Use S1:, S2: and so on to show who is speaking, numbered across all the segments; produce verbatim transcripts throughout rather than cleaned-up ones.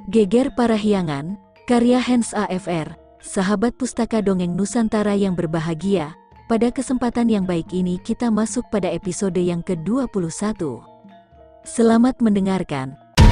S1: Geger Parahyangan, karya Hans A F R, sahabat pustaka dongeng Nusantara yang berbahagia. Pada kesempatan yang baik ini kita masuk pada episode yang ke dua puluh satu. Selamat mendengarkan.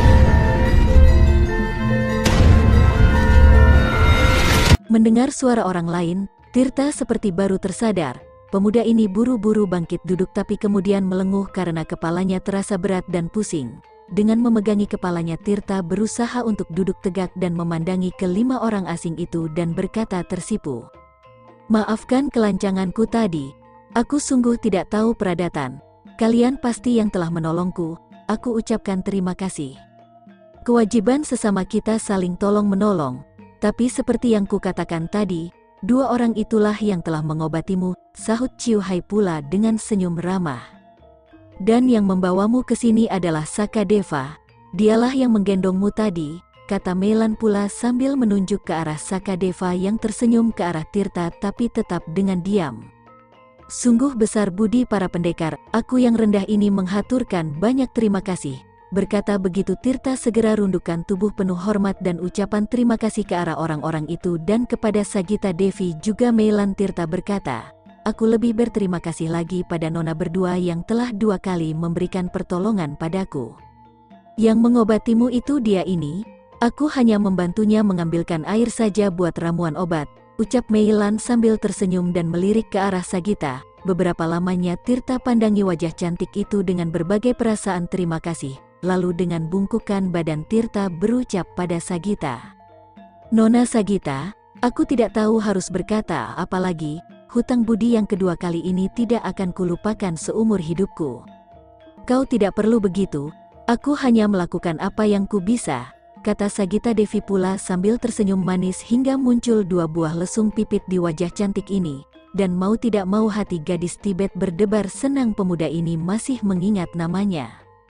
S1: Mendengar suara orang lain, Tirta seperti baru tersadar. Pemuda ini buru-buru bangkit duduk tapi kemudian melenguh karena kepalanya terasa berat dan pusing. Dengan memegangi kepalanya, Tirta berusaha untuk duduk tegak dan memandangi kelima orang asing itu dan berkata tersipu. Maafkan kelancanganku tadi. Aku sungguh tidak tahu peradatan. Kalian pasti yang telah menolongku. Aku ucapkan terima kasih. Kewajiban sesama kita saling tolong-menolong. Tapi seperti yang kukatakan tadi, dua orang itulah yang telah mengobatimu, sahut Ciu Hai pula dengan senyum ramah. Dan yang membawamu ke sini adalah Sakadeva. Dialah yang menggendongmu tadi, kata Melan pula sambil menunjuk ke arah Sakadeva yang tersenyum ke arah Tirta tapi tetap dengan diam. Sungguh besar budi para pendekar, aku yang rendah ini menghaturkan banyak terima kasih. Berkata begitu Tirta segera rundukkan tubuh penuh hormat dan ucapan terima kasih ke arah orang-orang itu dan kepada Sagita Devi juga Melan. Tirta berkata, aku lebih berterima kasih lagi pada nona berdua yang telah dua kali memberikan pertolongan padaku. Yang mengobatimu itu dia ini, aku hanya membantunya mengambilkan air saja buat ramuan obat, ucap Melan sambil tersenyum dan melirik ke arah Sagita. Beberapa lamanya Tirta pandangi wajah cantik itu dengan berbagai perasaan terima kasih, lalu dengan bungkukan badan Tirta berucap pada Sagita. Nona Sagita, aku tidak tahu harus berkata apa lagi. Hutang budi yang kedua kali ini tidak akan kulupakan seumur hidupku. Kau tidak perlu begitu, aku hanya melakukan apa yang ku bisa, kata Sagita Devi pula sambil tersenyum manis hingga muncul dua buah lesung pipit di wajah cantik ini. Dan mau tidak mau hati gadis Tibet berdebar senang pemuda ini masih mengingat namanya.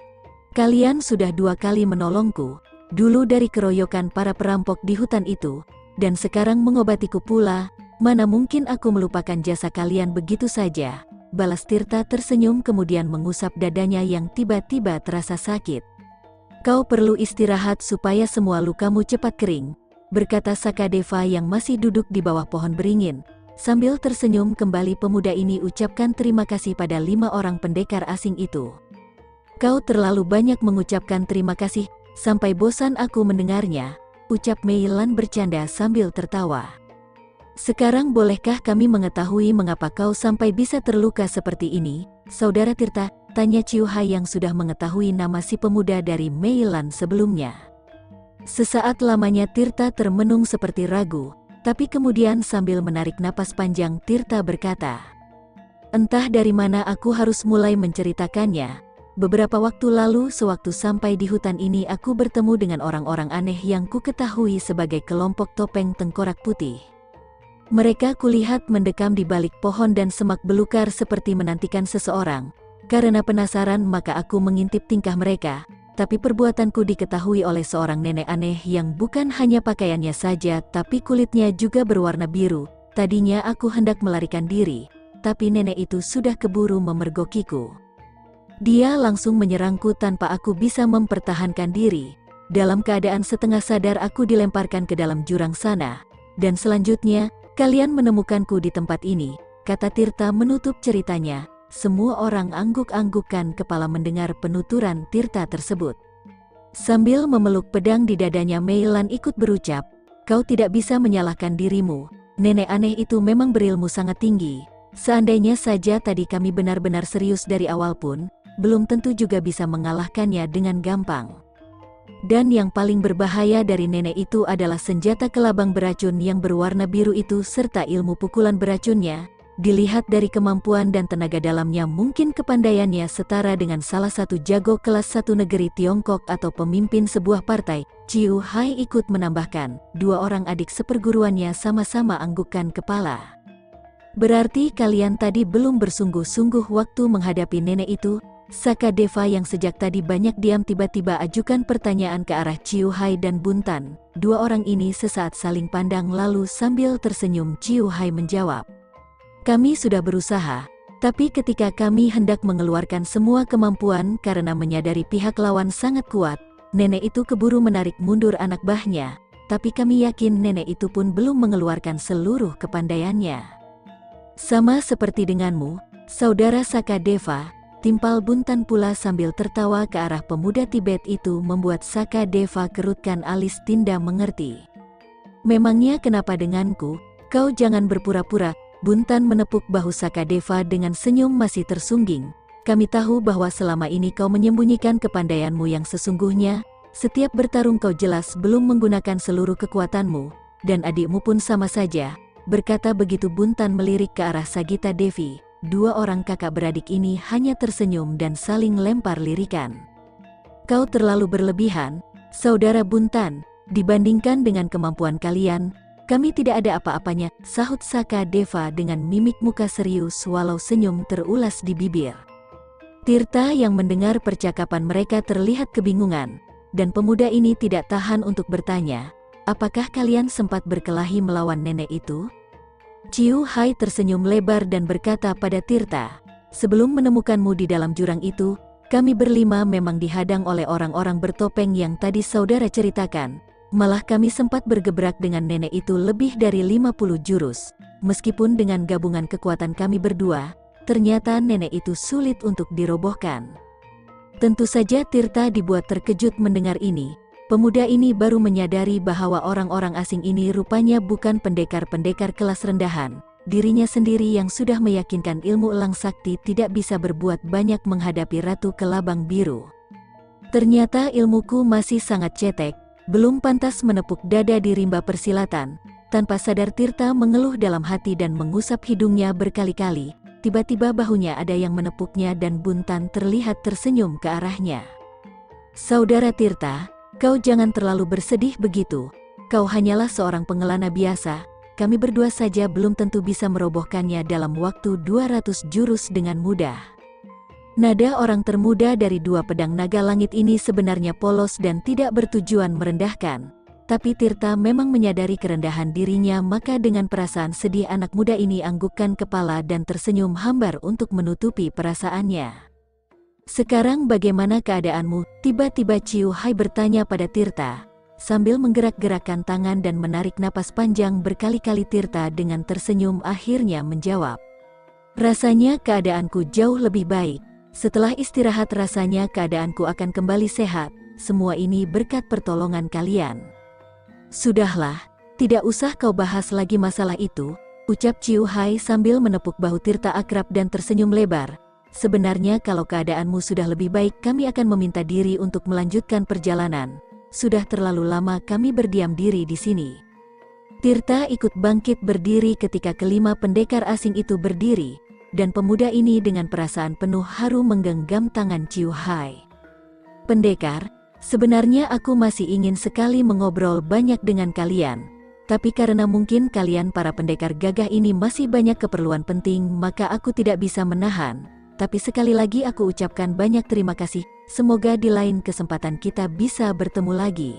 S1: Kalian sudah dua kali menolongku, dulu dari keroyokan para perampok di hutan itu, dan sekarang mengobatiku pula. Mana mungkin aku melupakan jasa kalian begitu saja, balas Tirta tersenyum kemudian mengusap dadanya yang tiba-tiba terasa sakit. Kau perlu istirahat supaya semua lukamu cepat kering, berkata Sakadeva yang masih duduk di bawah pohon beringin. Sambil tersenyum kembali pemuda ini ucapkan terima kasih pada lima orang pendekar asing itu. Kau terlalu banyak mengucapkan terima kasih, sampai bosan aku mendengarnya, ucap Melan bercanda sambil tertawa. Sekarang bolehkah kami mengetahui mengapa kau sampai bisa terluka seperti ini, saudara Tirta? Tanya Ciu Hai yang sudah mengetahui nama si pemuda dari Melan sebelumnya. Sesaat lamanya Tirta termenung seperti ragu, tapi kemudian sambil menarik napas panjang Tirta berkata, entah dari mana aku harus mulai menceritakannya. Beberapa waktu lalu sewaktu sampai di hutan ini aku bertemu dengan orang-orang aneh yang ku ketahui sebagai kelompok topeng tengkorak putih. Mereka kulihat mendekam di balik pohon dan semak belukar seperti menantikan seseorang. Karena penasaran maka aku mengintip tingkah mereka, tapi perbuatanku diketahui oleh seorang nenek aneh yang bukan hanya pakaiannya saja tapi kulitnya juga berwarna biru. Tadinya aku hendak melarikan diri, tapi nenek itu sudah keburu memergokiku. Dia langsung menyerangku tanpa aku bisa mempertahankan diri. Dalam keadaan setengah sadar aku dilemparkan ke dalam jurang sana. Dan selanjutnya, kalian menemukanku di tempat ini, kata Tirta menutup ceritanya. Semua orang angguk-anggukan kepala mendengar penuturan Tirta tersebut. Sambil memeluk pedang di dadanya Melan ikut berucap, kau tidak bisa menyalahkan dirimu, nenek aneh itu memang berilmu sangat tinggi. Seandainya saja tadi kami benar-benar serius dari awal pun, belum tentu juga bisa mengalahkannya dengan gampang. Dan yang paling berbahaya dari nenek itu adalah senjata kelabang beracun yang berwarna biru itu serta ilmu pukulan beracunnya. Dilihat dari kemampuan dan tenaga dalamnya mungkin kepandaiannya setara dengan salah satu jago kelas satu negeri Tiongkok atau pemimpin sebuah partai. Ciu Hai ikut menambahkan, dua orang adik seperguruannya sama-sama anggukkan kepala. Berarti kalian tadi belum bersungguh-sungguh waktu menghadapi nenek itu? Sakadeva yang sejak tadi banyak diam tiba-tiba ajukan pertanyaan ke arah Ciu Hai dan Buntan. Dua orang ini sesaat saling pandang lalu sambil tersenyum Ciu Hai menjawab, kami sudah berusaha, tapi ketika kami hendak mengeluarkan semua kemampuan karena menyadari pihak lawan sangat kuat, nenek itu keburu menarik mundur anak buahnya, tapi kami yakin nenek itu pun belum mengeluarkan seluruh kepandaiannya. Sama seperti denganmu, saudara Sakadeva, timpal Buntan pula sambil tertawa ke arah pemuda Tibet itu membuat Sakadeva kerutkan alis. Tidak mengerti. Memangnya kenapa denganku? Kau jangan berpura-pura. Buntan menepuk bahu Sakadeva dengan senyum masih tersungging. Kami tahu bahwa selama ini kau menyembunyikan kepandaianmu yang sesungguhnya. Setiap bertarung kau jelas belum menggunakan seluruh kekuatanmu, dan adikmu pun sama saja. Berkata begitu Buntan melirik ke arah Sagita Devi. Dua orang kakak beradik ini hanya tersenyum dan saling lempar lirikan. Kau terlalu berlebihan, saudara Buntan, dibandingkan dengan kemampuan kalian. Kami tidak ada apa-apanya, sahut Sakadeva dengan mimik muka serius walau senyum terulas di bibir. Tirta yang mendengar percakapan mereka terlihat kebingungan, dan pemuda ini tidak tahan untuk bertanya, apakah kalian sempat berkelahi melawan nenek itu? Ciu Hai tersenyum lebar dan berkata pada Tirta, sebelum menemukanmu di dalam jurang itu, kami berlima memang dihadang oleh orang-orang bertopeng yang tadi saudara ceritakan. Malah kami sempat bergebrak dengan nenek itu lebih dari lima puluh jurus. Meskipun dengan gabungan kekuatan kami berdua, ternyata nenek itu sulit untuk dirobohkan. Tentu saja Tirta dibuat terkejut mendengar ini. Pemuda ini baru menyadari bahwa orang-orang asing ini rupanya bukan pendekar-pendekar kelas rendahan. Dirinya sendiri yang sudah meyakinkan ilmu elang sakti tidak bisa berbuat banyak menghadapi Ratu Kelabang Biru. Ternyata ilmuku masih sangat cetek. Belum pantas menepuk dada di rimba persilatan. Tanpa sadar Tirta mengeluh dalam hati dan mengusap hidungnya berkali-kali. Tiba-tiba bahunya ada yang menepuknya dan Buntan terlihat tersenyum ke arahnya. Saudara Tirta, kau jangan terlalu bersedih begitu. Kau hanyalah seorang pengelana biasa. Kami berdua saja belum tentu bisa merobohkannya dalam waktu dua ratus jurus dengan mudah. Nada orang termuda dari dua pedang naga langit ini sebenarnya polos dan tidak bertujuan merendahkan. Tapi Tirta memang menyadari kerendahan dirinya, maka dengan perasaan sedih anak muda ini anggukkan kepala dan tersenyum hambar untuk menutupi perasaannya. Sekarang bagaimana keadaanmu? Tiba-tiba Ciu Hai bertanya pada Tirta. Sambil menggerak-gerakkan tangan dan menarik napas panjang berkali-kali Tirta dengan tersenyum akhirnya menjawab. Rasanya keadaanku jauh lebih baik. Setelah istirahat rasanya keadaanku akan kembali sehat, semua ini berkat pertolongan kalian. Sudahlah, tidak usah kau bahas lagi masalah itu, ucap Ciu Hai sambil menepuk bahu Tirta akrab dan tersenyum lebar. Sebenarnya kalau keadaanmu sudah lebih baik kami akan meminta diri untuk melanjutkan perjalanan. Sudah terlalu lama kami berdiam diri di sini. Tirta ikut bangkit berdiri ketika kelima pendekar asing itu berdiri. Dan pemuda ini dengan perasaan penuh haru menggenggam tangan Ciu Hai. Pendekar, sebenarnya aku masih ingin sekali mengobrol banyak dengan kalian. Tapi karena mungkin kalian para pendekar gagah ini masih banyak keperluan penting, maka aku tidak bisa menahan. Tapi sekali lagi aku ucapkan banyak terima kasih. Semoga di lain kesempatan kita bisa bertemu lagi.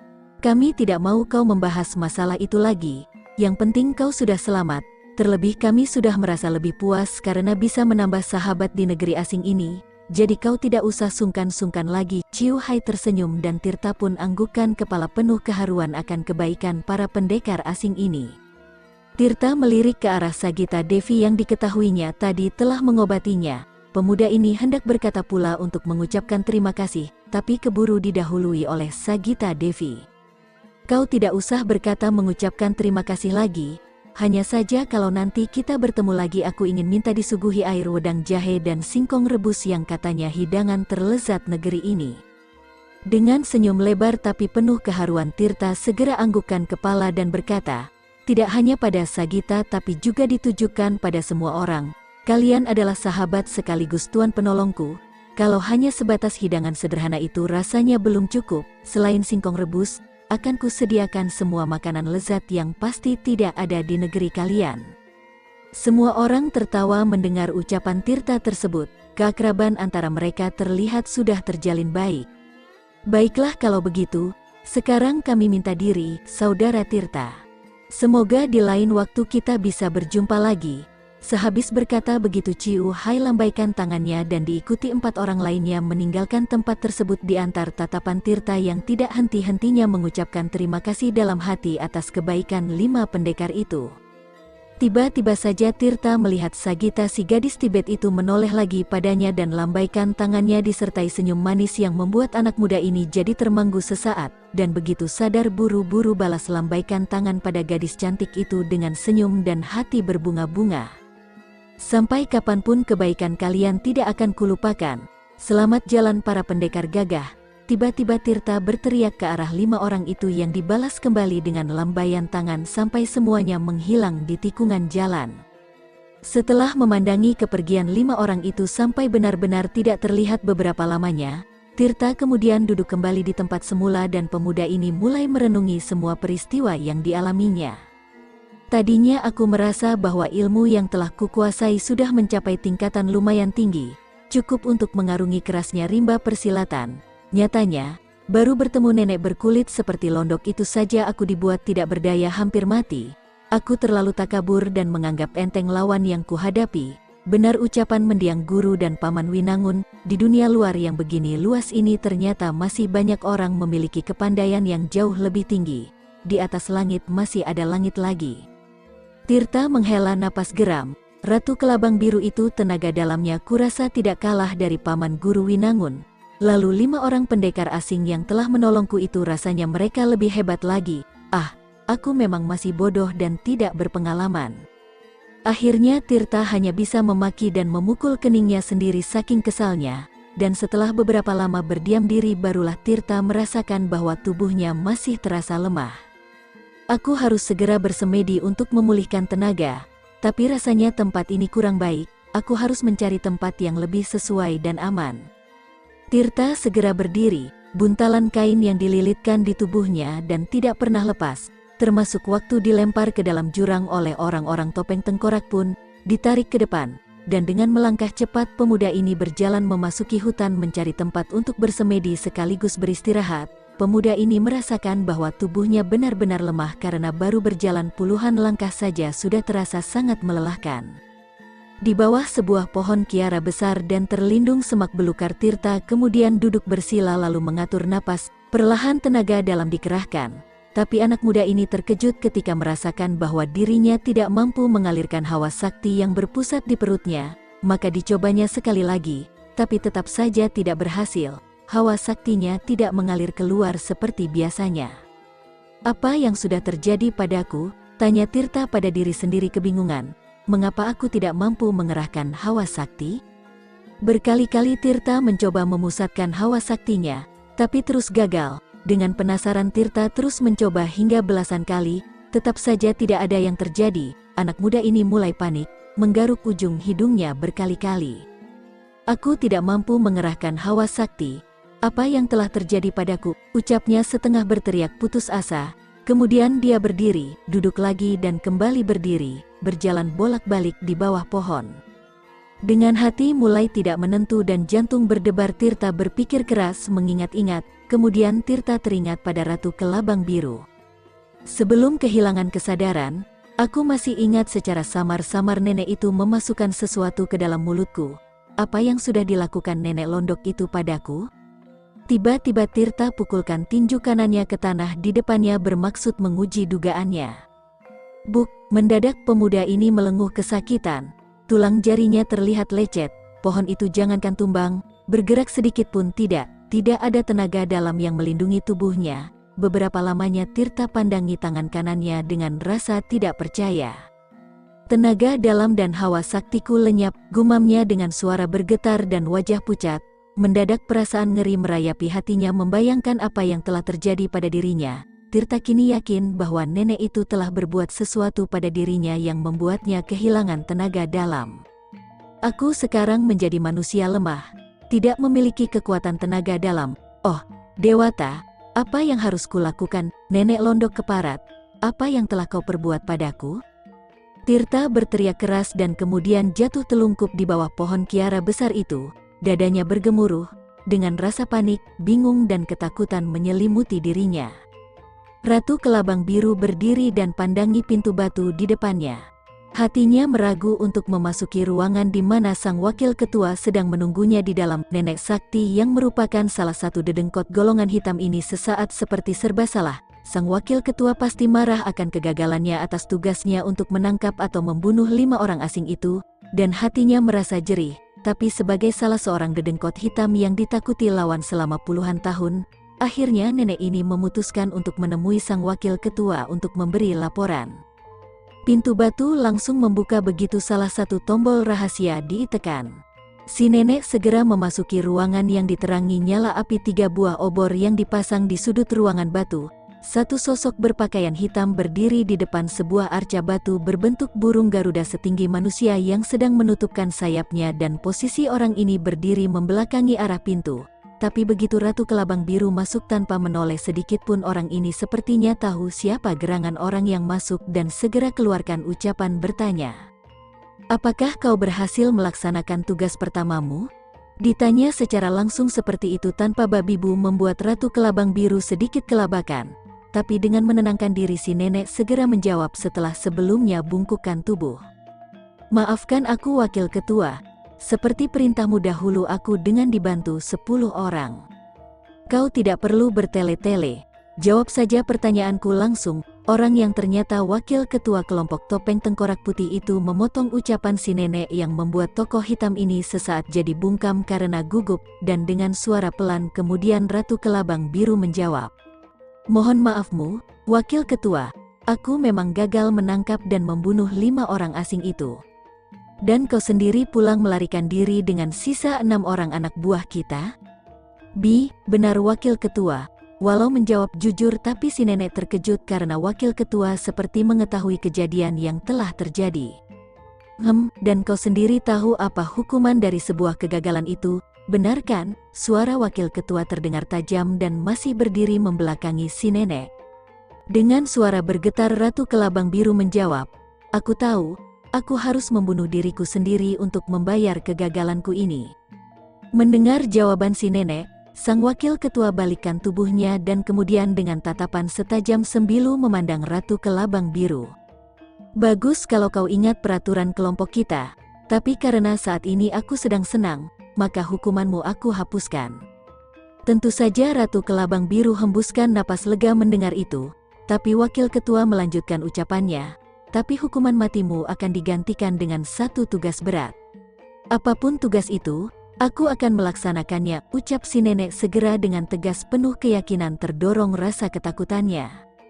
S1: Kami tidak mau kau membahas masalah itu lagi. Yang penting kau sudah selamat. Terlebih kami sudah merasa lebih puas karena bisa menambah sahabat di negeri asing ini, jadi kau tidak usah sungkan-sungkan lagi. Ciu Hai tersenyum dan Tirta pun anggukkan kepala penuh keharuan akan kebaikan para pendekar asing ini. Tirta melirik ke arah Sagita Devi yang diketahuinya tadi telah mengobatinya. Pemuda ini hendak berkata pula untuk mengucapkan terima kasih, tapi keburu didahului oleh Sagita Devi. Kau tidak usah berkata mengucapkan terima kasih lagi. Hanya saja kalau nanti kita bertemu lagi aku ingin minta disuguhi air wedang jahe dan singkong rebus yang katanya hidangan terlezat negeri ini. Dengan senyum lebar tapi penuh keharuan Tirta segera anggukkan kepala dan berkata, tidak hanya pada Sagita tapi juga ditujukan pada semua orang. Kalian adalah sahabat sekaligus tuan penolongku. Kalau hanya sebatas hidangan sederhana itu rasanya belum cukup, selain singkong rebus, akan kusediakan semua makanan lezat yang pasti tidak ada di negeri kalian. Semua orang tertawa mendengar ucapan Tirta tersebut. Keakraban antara mereka terlihat sudah terjalin baik. Baiklah kalau begitu, sekarang kami minta diri, saudara Tirta. Semoga di lain waktu kita bisa berjumpa lagi. Sehabis berkata begitu Ciu Hai lambaikan tangannya dan diikuti empat orang lainnya meninggalkan tempat tersebut di antar tatapan Tirta yang tidak henti-hentinya mengucapkan terima kasih dalam hati atas kebaikan lima pendekar itu. Tiba-tiba saja Tirta melihat Sagita si gadis Tibet itu menoleh lagi padanya dan lambaikan tangannya disertai senyum manis yang membuat anak muda ini jadi termanggu sesaat, dan begitu sadar buru-buru balas lambaikan tangan pada gadis cantik itu dengan senyum dan hati berbunga-bunga. Sampai kapanpun kebaikan kalian tidak akan kulupakan. Selamat jalan para pendekar gagah. Tiba-tiba Tirta berteriak ke arah lima orang itu yang dibalas kembali dengan lambaian tangan sampai semuanya menghilang di tikungan jalan. Setelah memandangi kepergian lima orang itu sampai benar-benar tidak terlihat beberapa lamanya, Tirta kemudian duduk kembali di tempat semula dan pemuda ini mulai merenungi semua peristiwa yang dialaminya. Tadinya aku merasa bahwa ilmu yang telah kukuasai sudah mencapai tingkatan lumayan tinggi, cukup untuk mengarungi kerasnya rimba persilatan. Nyatanya, baru bertemu nenek berkulit seperti Londok itu saja aku dibuat tidak berdaya hampir mati. Aku terlalu takabur dan menganggap enteng lawan yang kuhadapi. Benar ucapan mendiang guru dan Paman Winangun, di dunia luar yang begini luas ini ternyata masih banyak orang memiliki kepandaian yang jauh lebih tinggi. Di atas langit masih ada langit lagi. Tirta menghela napas geram. Ratu Kelabang Biru itu tenaga dalamnya kurasa tidak kalah dari Paman Guru Winangun. Lalu lima orang pendekar asing yang telah menolongku itu rasanya mereka lebih hebat lagi. Ah, aku memang masih bodoh dan tidak berpengalaman. Akhirnya Tirta hanya bisa memaki dan memukul keningnya sendiri saking kesalnya. Dan setelah beberapa lama berdiam diri barulah Tirta merasakan bahwa tubuhnya masih terasa lemah. Aku harus segera bersemedi untuk memulihkan tenaga. Tapi rasanya tempat ini kurang baik. Aku harus mencari tempat yang lebih sesuai dan aman. Tirta segera berdiri, buntalan kain yang dililitkan di tubuhnya dan tidak pernah lepas, termasuk waktu dilempar ke dalam jurang oleh orang-orang topeng tengkorak pun, ditarik ke depan, dan dengan melangkah cepat pemuda ini berjalan memasuki hutan mencari tempat untuk bersemedi sekaligus beristirahat. Pemuda ini merasakan bahwa tubuhnya benar-benar lemah karena baru berjalan puluhan langkah saja sudah terasa sangat melelahkan. Di bawah sebuah pohon kiara besar dan terlindung semak belukar Tirta kemudian duduk bersila lalu mengatur napas, perlahan tenaga dalam dikerahkan. Tapi anak muda ini terkejut ketika merasakan bahwa dirinya tidak mampu mengalirkan hawa sakti yang berpusat di perutnya, maka dicobanya sekali lagi, tapi tetap saja tidak berhasil, hawa saktinya tidak mengalir keluar seperti biasanya. Apa yang sudah terjadi padaku? Tanya Tirta pada diri sendiri kebingungan. Mengapa aku tidak mampu mengerahkan hawa sakti? Berkali-kali Tirta mencoba memusatkan hawa saktinya, tapi terus gagal. Dengan penasaran Tirta terus mencoba hingga belasan kali, tetap saja tidak ada yang terjadi. Anak muda ini mulai panik, menggaruk ujung hidungnya berkali-kali. Aku tidak mampu mengerahkan hawa sakti. Apa yang telah terjadi padaku? Ucapnya setengah berteriak putus asa. Kemudian dia berdiri, duduk lagi dan kembali berdiri, berjalan bolak-balik di bawah pohon. Dengan hati mulai tidak menentu dan jantung berdebar Tirta berpikir keras mengingat-ingat, kemudian Tirta teringat pada Ratu Kelabang Biru. Sebelum kehilangan kesadaran, aku masih ingat secara samar-samar nenek itu memasukkan sesuatu ke dalam mulutku. Apa yang sudah dilakukan nenek Londok itu padaku? Tiba-tiba Tirta pukulkan tinju kanannya ke tanah di depannya bermaksud menguji dugaannya. Buk, mendadak pemuda ini melenguh kesakitan. Tulang jarinya terlihat lecet, pohon itu jangankan tumbang, bergerak sedikit pun tidak, tidak ada tenaga dalam yang melindungi tubuhnya. Beberapa lamanya Tirta pandangi tangan kanannya dengan rasa tidak percaya. Tenaga dalam dan hawa saktiku lenyap, gumamnya dengan suara bergetar dan wajah pucat. Mendadak perasaan ngeri merayapi hatinya membayangkan apa yang telah terjadi pada dirinya. Tirta kini yakin bahwa nenek itu telah berbuat sesuatu pada dirinya yang membuatnya kehilangan tenaga dalam. Aku sekarang menjadi manusia lemah, tidak memiliki kekuatan tenaga dalam. Oh, Dewata, apa yang harus kulakukan? Nenek Londok keparat, apa yang telah kau perbuat padaku? Tirta berteriak keras dan kemudian jatuh telungkup di bawah pohon kiara besar itu. Dadanya bergemuruh, dengan rasa panik, bingung dan ketakutan menyelimuti dirinya. Ratu Kelabang Biru berdiri dan pandangi pintu batu di depannya. Hatinya meragu untuk memasuki ruangan di mana sang wakil ketua sedang menunggunya di dalam. Nenek sakti yang merupakan salah satu dedengkot golongan hitam ini sesaat seperti serba salah. Sang wakil ketua pasti marah akan kegagalannya atas tugasnya untuk menangkap atau membunuh lima orang asing itu, dan hatinya merasa jerih. Tapi sebagai salah seorang dedengkot hitam yang ditakuti lawan selama puluhan tahun, akhirnya nenek ini memutuskan untuk menemui sang wakil ketua untuk memberi laporan. Pintu batu langsung membuka begitu salah satu tombol rahasia ditekan. Si nenek segera memasuki ruangan yang diterangi nyala api tiga buah obor yang dipasang di sudut ruangan batu. Satu sosok berpakaian hitam berdiri di depan sebuah arca batu berbentuk burung Garuda setinggi manusia yang sedang menutupkan sayapnya, dan posisi orang ini berdiri membelakangi arah pintu. Tapi begitu Ratu Kelabang Biru masuk tanpa menoleh sedikit pun, orang ini sepertinya tahu siapa gerangan orang yang masuk dan segera keluarkan ucapan bertanya. "Apakah kau berhasil melaksanakan tugas pertamamu?" Ditanya secara langsung seperti itu tanpa babi bu membuat Ratu Kelabang Biru sedikit kelabakan. Tapi dengan menenangkan diri si nenek segera menjawab setelah sebelumnya bungkukkan tubuh. "Maafkan aku wakil ketua. Seperti perintahmu dahulu aku dengan dibantu sepuluh orang. Kau tidak perlu bertele-tele. Jawab saja pertanyaanku langsung." Orang yang ternyata wakil ketua kelompok topeng tengkorak putih itu memotong ucapan si nenek yang membuat tokoh hitam ini sesaat jadi bungkam karena gugup, dan dengan suara pelan kemudian Ratu Kelabang Biru menjawab. "Mohon maafmu, wakil ketua. Aku memang gagal menangkap dan membunuh lima orang asing itu. Dan kau sendiri pulang melarikan diri dengan sisa enam orang anak buah kita?" "Bi, benar wakil ketua." Walau menjawab jujur, tapi si nenek terkejut karena wakil ketua seperti mengetahui kejadian yang telah terjadi. "Hem, dan kau sendiri tahu apa hukuman dari sebuah kegagalan itu, benar kan?" Suara wakil ketua terdengar tajam dan masih berdiri membelakangi si nenek. Dengan suara bergetar Ratu Kelabang Biru menjawab, "Aku tahu. Aku harus membunuh diriku sendiri untuk membayar kegagalanku ini." Mendengar jawaban si nenek, sang wakil ketua balikkan tubuhnya dan kemudian dengan tatapan setajam sembilu memandang Ratu Kelabang Biru. "Bagus kalau kau ingat peraturan kelompok kita, tapi karena saat ini aku sedang senang, maka hukumanmu aku hapuskan." Tentu saja Ratu Kelabang Biru hembuskan napas lega mendengar itu, tapi wakil ketua melanjutkan ucapannya, "Tapi hukuman matimu akan digantikan dengan satu tugas berat. Apapun tugas itu, aku akan melaksanakannya," ucap si nenek segera dengan tegas penuh keyakinan terdorong rasa ketakutannya.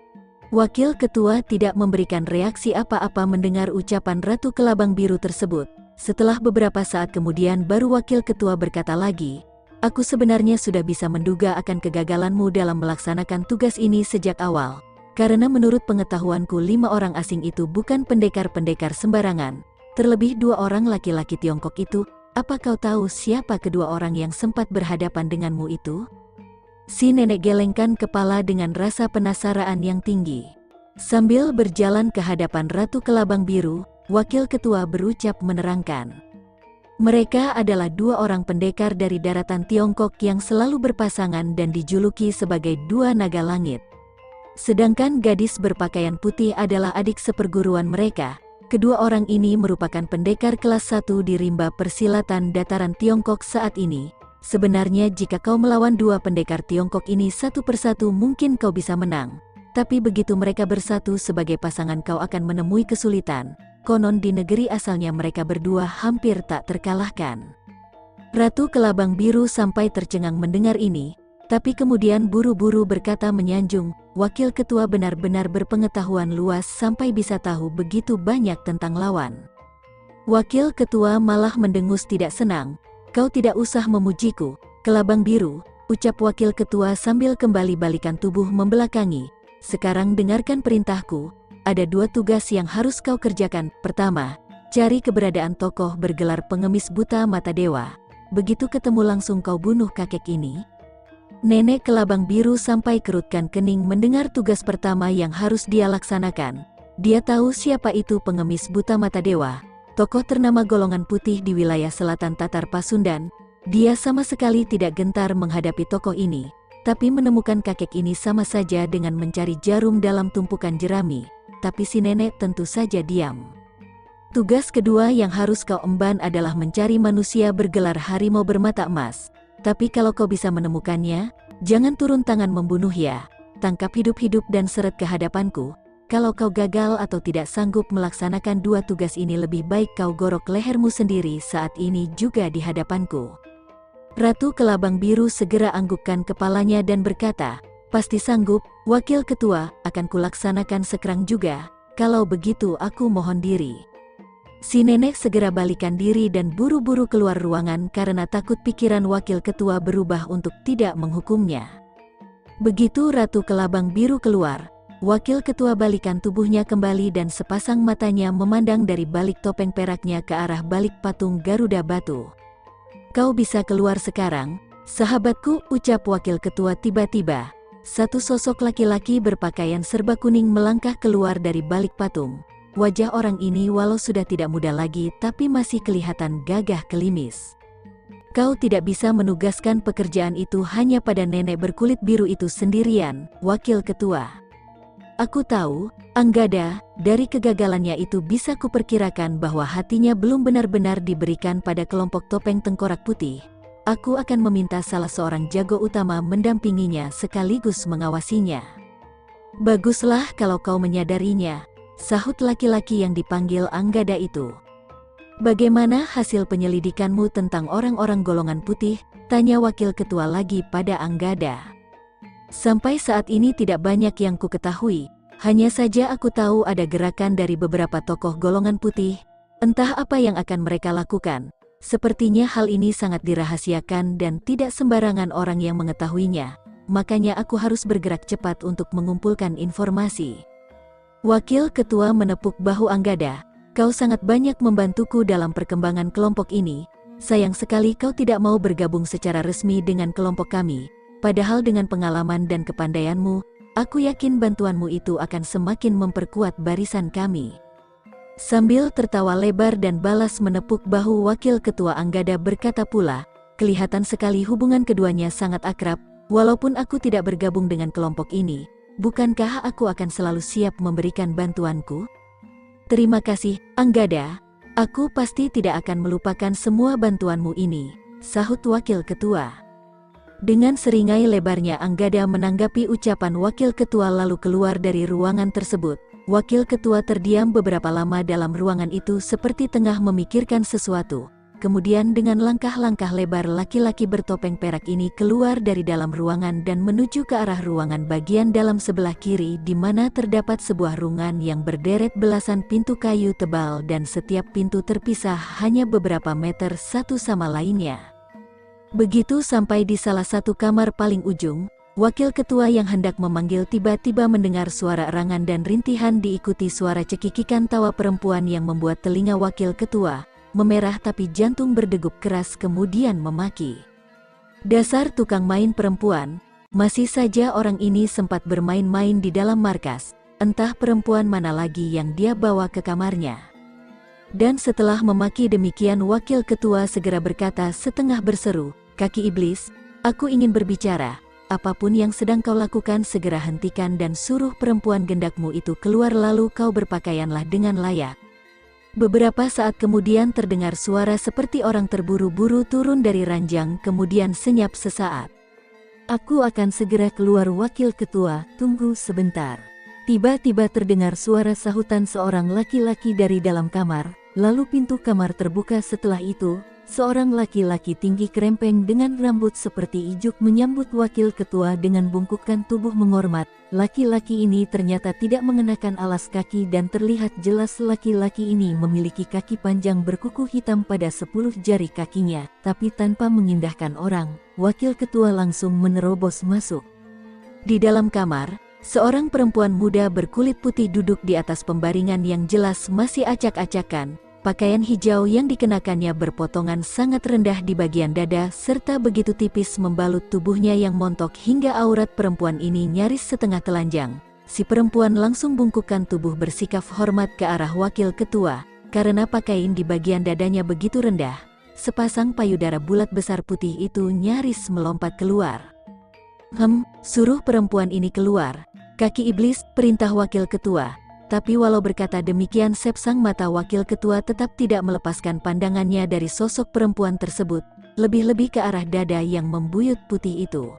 S1: Wakil ketua tidak memberikan reaksi apa-apa mendengar ucapan Ratu Kelabang Biru tersebut. Setelah beberapa saat kemudian baru wakil ketua berkata lagi, "Aku sebenarnya sudah bisa menduga akan kegagalanmu dalam melaksanakan tugas ini sejak awal. Karena menurut pengetahuanku lima orang asing itu bukan pendekar-pendekar sembarangan, terlebih dua orang laki-laki Tiongkok itu. Apa kau tahu siapa kedua orang yang sempat berhadapan denganmu itu?" Si nenek gelengkan kepala dengan rasa penasaran yang tinggi. Sambil berjalan ke hadapan Ratu Kelabang Biru, wakil ketua berucap menerangkan. "Mereka adalah dua orang pendekar dari daratan Tiongkok yang selalu berpasangan dan dijuluki sebagai dua naga langit. Sedangkan gadis berpakaian putih adalah adik seperguruan mereka. Kedua orang ini merupakan pendekar kelas satu di rimba persilatan dataran Tiongkok saat ini. Sebenarnya jika kau melawan dua pendekar Tiongkok ini satu persatu mungkin kau bisa menang. Tapi begitu mereka bersatu sebagai pasangan kau akan menemui kesulitan. Konon di negeri asalnya mereka berdua hampir tak terkalahkan." Ratu Kelabang Biru sampai tercengang mendengar ini, tapi kemudian buru-buru berkata menyanjung, "Wakil ketua benar-benar berpengetahuan luas sampai bisa tahu begitu banyak tentang lawan." Wakil ketua malah mendengus tidak senang. "Kau tidak usah memujiku, Kelabang Biru," ucap wakil ketua sambil kembali balikan tubuh membelakangi. "Sekarang dengarkan perintahku, ada dua tugas yang harus kau kerjakan. Pertama, cari keberadaan tokoh bergelar pengemis buta mata dewa. Begitu ketemu langsung kau bunuh kakek ini." Nenek Kelabang Biru sampai kerutkan kening mendengar tugas pertama yang harus dia laksanakan. Dia tahu siapa itu pengemis buta mata dewa, tokoh ternama golongan putih di wilayah selatan Tatar Pasundan. Dia sama sekali tidak gentar menghadapi tokoh ini, tapi menemukan kakek ini sama saja dengan mencari jarum dalam tumpukan jerami. Tapi si nenek tentu saja diam. Tugas kedua yang harus kau emban adalah mencari manusia bergelar harimau bermata emas. Tapi kalau kau bisa menemukannya, jangan turun tangan membunuh ya. Tangkap hidup-hidup dan seret ke hadapanku. Kalau kau gagal atau tidak sanggup melaksanakan dua tugas ini, lebih baik kau gorok lehermu sendiri saat ini juga di hadapanku. Ratu Kelabang Biru segera anggukkan kepalanya dan berkata, pasti sanggup, Wakil Ketua, akan kulaksanakan sekarang juga. Kalau begitu aku mohon diri. Si nenek segera balikan diri dan buru-buru keluar ruangan karena takut pikiran Wakil Ketua berubah untuk tidak menghukumnya. Begitu Ratu Kelabang Biru keluar, Wakil Ketua balikan tubuhnya kembali dan sepasang matanya memandang dari balik topeng peraknya ke arah balik patung Garuda Batu. Kau bisa keluar sekarang, sahabatku, ucap Wakil Ketua. Tiba-tiba, satu sosok laki-laki berpakaian serba kuning melangkah keluar dari balik patung. Wajah orang ini walau sudah tidak muda lagi tapi masih kelihatan gagah klimis. Kau tidak bisa menugaskan pekerjaan itu hanya pada nenek berkulit biru itu sendirian, Wakil Ketua. Aku tahu, Anggada, dari kegagalannya itu bisa kuperkirakan bahwa hatinya belum benar-benar diberikan pada kelompok topeng tengkorak putih. Aku akan meminta salah seorang jago utama mendampinginya sekaligus mengawasinya. Baguslah kalau kau menyadarinya, sahut laki-laki yang dipanggil Anggada itu. Bagaimana hasil penyelidikanmu tentang orang-orang golongan putih? Tanya Wakil Ketua lagi pada Anggada. Sampai saat ini tidak banyak yang ku ketahui, hanya saja aku tahu ada gerakan dari beberapa tokoh golongan putih. Entah apa yang akan mereka lakukan. Sepertinya hal ini sangat dirahasiakan dan tidak sembarangan orang yang mengetahuinya. Makanya aku harus bergerak cepat untuk mengumpulkan informasi. Wakil Ketua menepuk bahu Anggada. Kau sangat banyak membantuku dalam perkembangan kelompok ini. Sayang sekali kau tidak mau bergabung secara resmi dengan kelompok kami. Padahal dengan pengalaman dan kepandaianmu, aku yakin bantuanmu itu akan semakin memperkuat barisan kami. Sambil tertawa lebar dan balas menepuk bahu Wakil Ketua, Anggada berkata pula, kelihatan sekali hubungan keduanya sangat akrab. Walaupun aku tidak bergabung dengan kelompok ini, bukankah aku akan selalu siap memberikan bantuanku? Terima kasih, Anggada. Aku pasti tidak akan melupakan semua bantuanmu ini, sahut Wakil Ketua. Dengan seringai lebarnya Anggada menanggapi ucapan Wakil Ketua lalu keluar dari ruangan tersebut. Wakil Ketua terdiam beberapa lama dalam ruangan itu seperti tengah memikirkan sesuatu. Kemudian dengan langkah-langkah lebar laki-laki bertopeng perak ini keluar dari dalam ruangan dan menuju ke arah ruangan bagian dalam sebelah kiri di mana terdapat sebuah ruangan yang berderet belasan pintu kayu tebal dan setiap pintu terpisah hanya beberapa meter satu sama lainnya. Begitu sampai di salah satu kamar paling ujung, Wakil Ketua yang hendak memanggil tiba-tiba mendengar suara erangan dan rintihan diikuti suara cekikikan tawa perempuan yang membuat telinga Wakil Ketua memerah tapi jantung berdegup keras kemudian memaki. Dasar tukang main perempuan, masih saja orang ini sempat bermain-main di dalam markas, entah perempuan mana lagi yang dia bawa ke kamarnya. Dan setelah memaki demikian Wakil Ketua segera berkata setengah berseru, kaki iblis, aku ingin berbicara, apapun yang sedang kau lakukan segera hentikan dan suruh perempuan gendakmu itu keluar lalu kau berpakaianlah dengan layak. Beberapa saat kemudian terdengar suara seperti orang terburu-buru turun dari ranjang kemudian senyap sesaat. Aku akan segera keluar, Wakil Ketua, tunggu sebentar. Tiba-tiba terdengar suara sahutan seorang laki-laki dari dalam kamar, lalu pintu kamar terbuka. Setelah itu, seorang laki-laki tinggi kerempeng dengan rambut seperti ijuk menyambut Wakil Ketua dengan bungkukan tubuh menghormat. Laki-laki ini ternyata tidak mengenakan alas kaki dan terlihat jelas laki-laki ini memiliki kaki panjang berkuku hitam pada sepuluh jari kakinya. Tapi tanpa mengindahkan orang, Wakil Ketua langsung menerobos masuk. Di dalam kamar, seorang perempuan muda berkulit putih duduk di atas pembaringan yang jelas masih acak-acakan. Pakaian hijau yang dikenakannya berpotongan sangat rendah di bagian dada serta begitu tipis membalut tubuhnya yang montok hingga aurat perempuan ini nyaris setengah telanjang. Si perempuan langsung bungkukkan tubuh bersikap hormat ke arah Wakil Ketua. Karena pakaian di bagian dadanya begitu rendah, sepasang payudara bulat besar putih itu nyaris melompat keluar. Hem, suruh perempuan ini keluar. Kaki iblis, perintah Wakil Ketua. Tapi walau berkata demikian, sepasang mata wakil ketua tetap tidak melepaskan pandangannya dari sosok perempuan tersebut, lebih-lebih ke arah dada yang membuyut putih itu.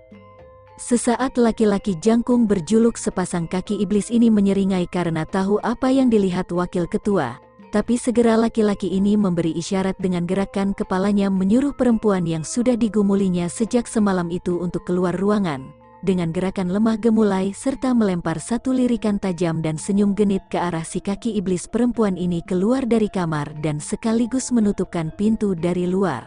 S1: Sesaat laki-laki jangkung berjuluk sepasang kaki iblis ini menyeringai karena tahu apa yang dilihat wakil ketua. Tapi segera laki-laki ini memberi isyarat dengan gerakan kepalanya menyuruh perempuan yang sudah digumulinya sejak semalam itu untuk keluar ruangan. Dengan gerakan lemah gemulai serta melempar satu lirikan tajam dan senyum genit ke arah si kaki iblis, perempuan ini keluar dari kamar dan sekaligus menutupkan pintu dari luar.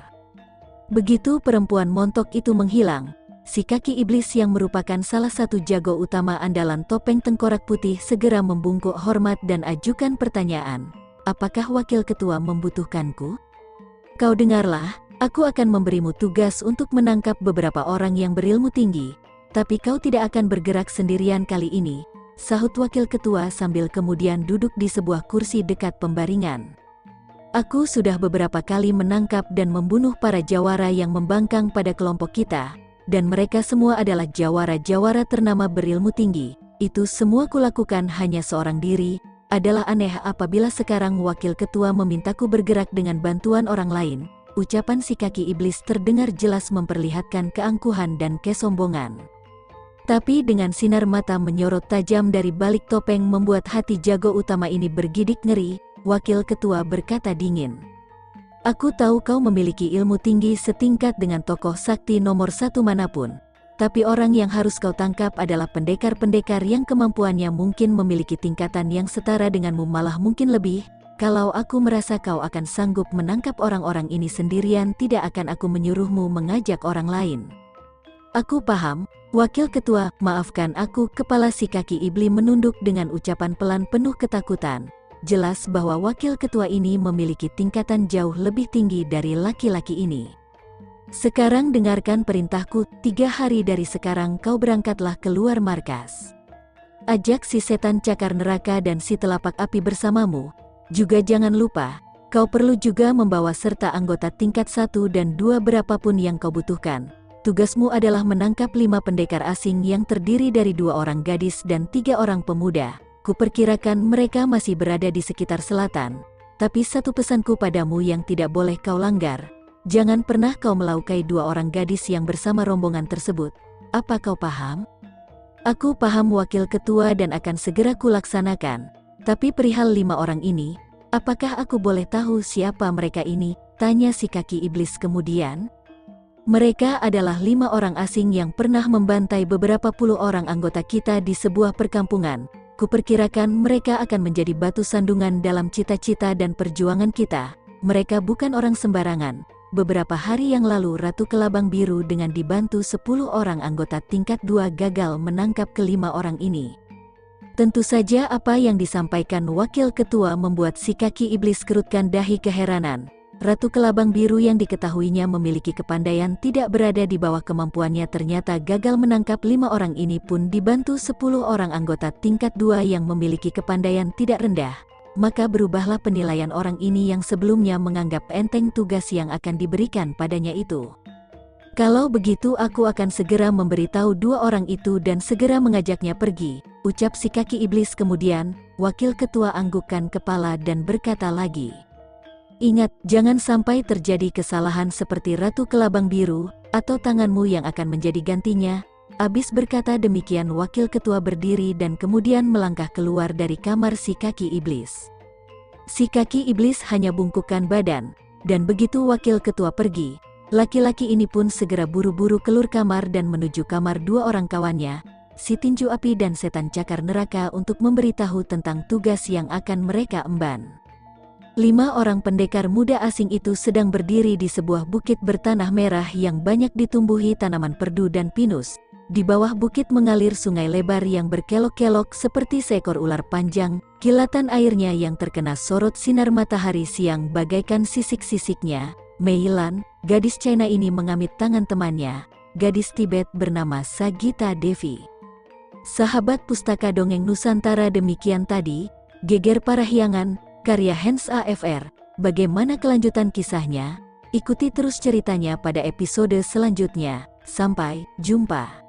S1: Begitu perempuan montok itu menghilang, si kaki iblis yang merupakan salah satu jago utama andalan topeng tengkorak putih segera membungkuk hormat dan ajukan pertanyaan. Apakah wakil ketua membutuhkanku? Kau dengarlah, aku akan memberimu tugas untuk menangkap beberapa orang yang berilmu tinggi. Tapi kau tidak akan bergerak sendirian kali ini, sahut wakil ketua sambil kemudian duduk di sebuah kursi dekat pembaringan. Aku sudah beberapa kali menangkap dan membunuh para jawara yang membangkang pada kelompok kita, dan mereka semua adalah jawara-jawara ternama berilmu tinggi. Itu semua kulakukan hanya seorang diri. Adalah aneh apabila sekarang wakil ketua memintaku bergerak dengan bantuan orang lain. Ucapan si kaki iblis terdengar jelas memperlihatkan keangkuhan dan kesombongan. Tapi dengan sinar mata menyorot tajam dari balik topeng membuat hati jago utama ini bergidik ngeri. Wakil ketua berkata dingin. Aku tahu kau memiliki ilmu tinggi setingkat dengan tokoh sakti nomor satu manapun. Tapi orang yang harus kau tangkap adalah pendekar-pendekar yang kemampuannya mungkin memiliki tingkatan yang setara denganmu, malah mungkin lebih. Kalau aku merasa kau akan sanggup menangkap orang-orang ini sendirian, tidak akan aku menyuruhmu mengajak orang lain. Aku paham, wakil ketua, maafkan aku. Kepala si kaki iblis menunduk dengan ucapan pelan penuh ketakutan. Jelas bahwa wakil ketua ini memiliki tingkatan jauh lebih tinggi dari laki-laki ini. Sekarang dengarkan perintahku, tiga hari dari sekarang kau berangkatlah keluar markas. Ajak si setan cakar neraka dan si telapak api bersamamu. Juga jangan lupa, kau perlu juga membawa serta anggota tingkat satu dan dua berapapun yang kau butuhkan. Tugasmu adalah menangkap lima pendekar asing yang terdiri dari dua orang gadis dan tiga orang pemuda. Kuperkirakan mereka masih berada di sekitar selatan. Tapi satu pesanku padamu yang tidak boleh kau langgar. Jangan pernah kau melaukai dua orang gadis yang bersama rombongan tersebut. Apa kau paham? Aku paham wakil ketua dan akan segera kulaksanakan. Tapi perihal lima orang ini, apakah aku boleh tahu siapa mereka ini? Tanya si kaki iblis kemudian. Mereka adalah lima orang asing yang pernah membantai beberapa puluh orang anggota kita di sebuah perkampungan. Kuperkirakan mereka akan menjadi batu sandungan dalam cita-cita dan perjuangan kita. Mereka bukan orang sembarangan. Beberapa hari yang lalu Ratu Kelabang Biru dengan dibantu sepuluh orang anggota tingkat dua gagal menangkap kelima orang ini. Tentu saja apa yang disampaikan wakil ketua membuat si kaki iblis kerutkan dahi keheranan. Ratu Kelabang Biru yang diketahuinya memiliki kepandaian tidak berada di bawah kemampuannya ternyata gagal menangkap lima orang ini pun dibantu sepuluh orang anggota tingkat dua yang memiliki kepandaian tidak rendah. Maka berubahlah penilaian orang ini yang sebelumnya menganggap enteng tugas yang akan diberikan padanya itu. Kalau begitu aku akan segera memberitahu dua orang itu dan segera mengajaknya pergi, ucap si kaki iblis kemudian. Wakil ketua anggukkan kepala dan berkata lagi. Ingat, jangan sampai terjadi kesalahan seperti Ratu Kelabang Biru, atau tanganmu yang akan menjadi gantinya. Abis berkata demikian wakil ketua berdiri dan kemudian melangkah keluar dari kamar si kaki iblis. Si kaki iblis hanya bungkukkan badan, dan begitu wakil ketua pergi, laki-laki ini pun segera buru-buru keluar kamar dan menuju kamar dua orang kawannya, si tinju api dan setan cakar neraka untuk memberitahu tentang tugas yang akan mereka emban. Lima orang pendekar muda asing itu sedang berdiri di sebuah bukit bertanah merah yang banyak ditumbuhi tanaman perdu dan pinus. Di bawah bukit mengalir sungai lebar yang berkelok-kelok seperti seekor ular panjang. Kilatan airnya yang terkena sorot sinar matahari siang bagaikan sisik-sisiknya. Meilan, gadis China ini mengamit tangan temannya, gadis Tibet bernama Sagita Devi. Sahabat Pustaka Dongeng Nusantara, demikian tadi, Geger Parahyangan, karya Hans A F R. Bagaimana kelanjutan kisahnya? Ikuti terus ceritanya pada episode selanjutnya. Sampai jumpa.